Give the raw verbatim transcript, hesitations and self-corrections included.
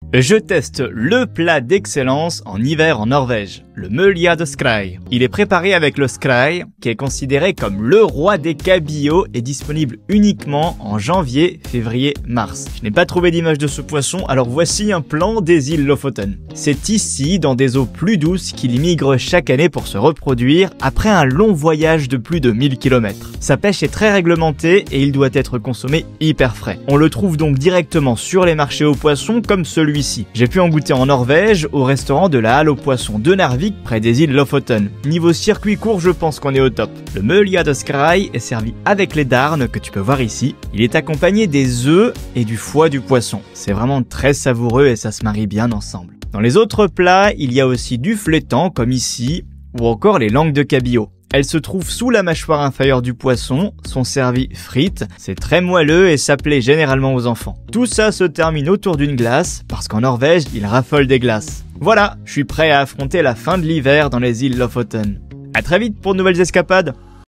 Je teste le plat d'excellence en hiver en Norvège, le mølja skrei. Il est préparé avec le skrei, qui est considéré comme le roi des cabillaud et disponible uniquement en janvier, février, mars. Je n'ai pas trouvé d'image de ce poisson, alors voici un plan des îles Lofoten. C'est ici, dans des eaux plus douces, qu'il immigre chaque année pour se reproduire après un long voyage de plus de mille kilomètres. Sa pêche est très réglementée et il doit être consommé hyper frais. On le trouve donc directement sur les marchés aux poissons comme celui Ici. J'ai pu en goûter en Norvège, au restaurant de la Halle aux poissons de Narvik, près des îles Lofoten. Niveau circuit court, je pense qu'on est au top. Le mølja skrei est servi avec les darnes que tu peux voir ici. Il est accompagné des œufs et du foie du poisson. C'est vraiment très savoureux et ça se marie bien ensemble. Dans les autres plats, il y a aussi du flétan, comme ici, ou encore les langues de cabillaud. Elles se trouvent sous la mâchoire inférieure du poisson, sont servies frites, c'est très moelleux et ça plaît généralement aux enfants. Tout ça se termine autour d'une glace, parce qu'en Norvège, ils raffolent des glaces. Voilà, je suis prêt à affronter la fin de l'hiver dans les îles Lofoten. À très vite pour de nouvelles escapades.